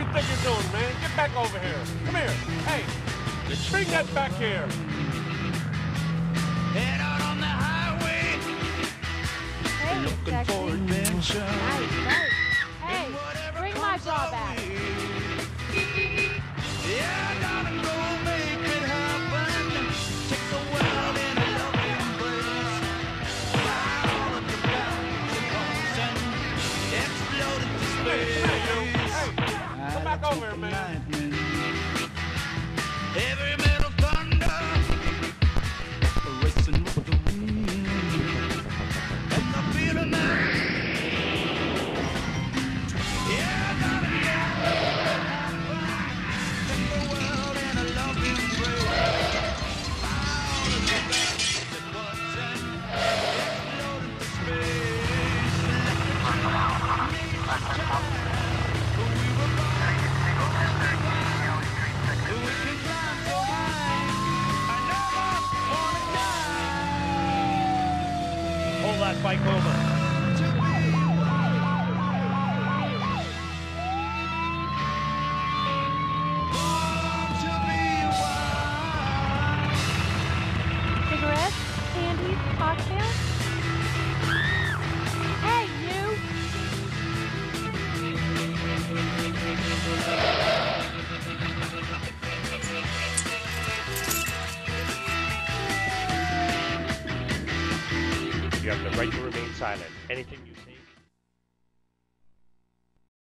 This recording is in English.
think you're doing, man? Get back over here. Come here. Hey, bring that back here. Head out on the highway, Hey, looking sexy. for adventure. Nice. Hey, bring my bra back. Yeah, darling, go make it happen. Take the world in a loving embrace. Fly all of the bounds and explode into space. Hey, come back over here, man. Heavy metal thunder, racing with the wind, and the feeling that, yeah, darling, take the world in a loving embrace. Fly all of the bounds and explode into space. We were born. We can climb so high, I never wanna die. Hold that bike over. Born to be wild. Cigarettes, candies, cocktails. Hey, you. You have the right to remain silent. Anything you say